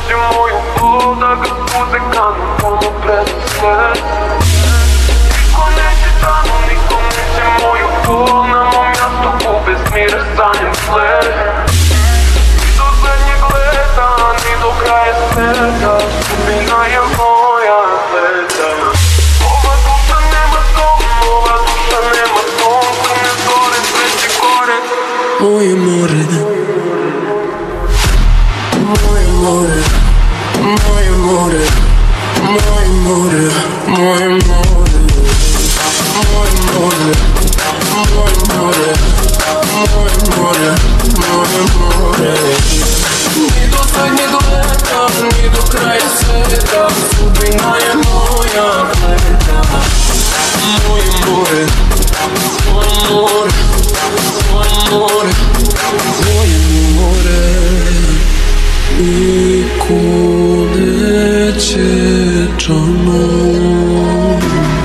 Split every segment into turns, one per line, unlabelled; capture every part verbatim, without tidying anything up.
si moju bol, da ga suze kanu puno prenose. Niko neće danu, niko neće moju bol, na mom jastuku bez mira sanjam sled. Ni do zadnjeg leta, ni do kraja sveta, sudbina je moja leta. Ova duša nema dom, ova duša nema dom, crne zore, sreće gore.
Moje more, moje more, moje more, moje more, moje more, moje more, moje more, moje more, moje more. Ni do zadnjeg leta, ni do kraja sveta, sudbina je moja leta. Moje more, moje more, moje more, moje more. Niko neće džanom,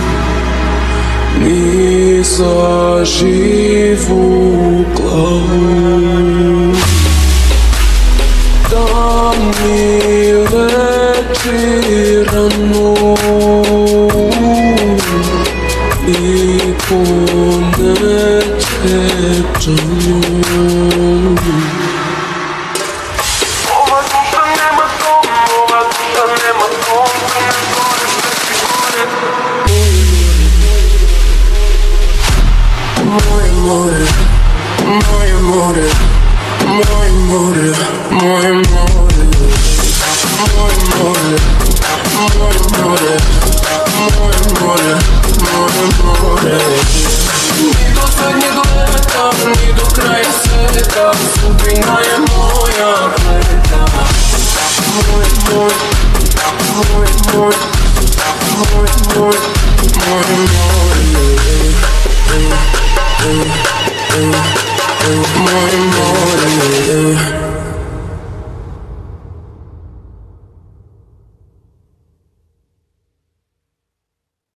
ni za živu glavu, da mi leči ranu. Niko neće džanom.
Ova duša nema dom, ova duša nema dom, crne zore, sreće gore.
Moje more, moje more, moje more, moje more, moje more, moje more, moje more, moje more. Ni do zadnjeg leta, ni do kraja sveta, sudbina je moja leta. Moj, moj, moj, moj, moj, moj, moj, moj.